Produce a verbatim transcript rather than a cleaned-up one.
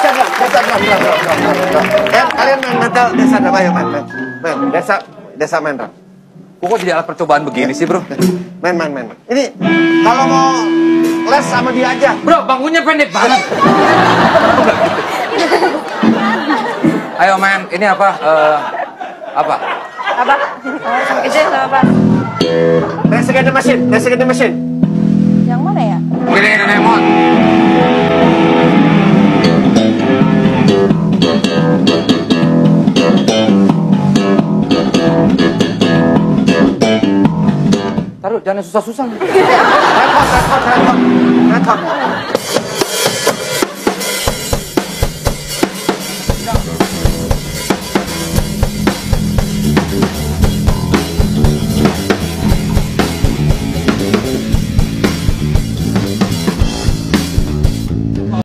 drum, desa drum, drum, drum, drum, drum. Ya, kalian main metal desa drum, ayo main, main, main, desa, desa main drum. Kok jadi alat percobaan begini sih, bro? Main, main, main. Ini kalau mau les sama dia aja. Bro, bangkunya pendek banget. Ayo main, ini apa? Uh, apa? Apa? Oh, sama kecil sama apa? Dance Against the Machine, Dance Against the Machine. Yang mana ya? Ini Doraemon. Taruh, jangan susah-susah. Rekod, rekod, rekod, rekod.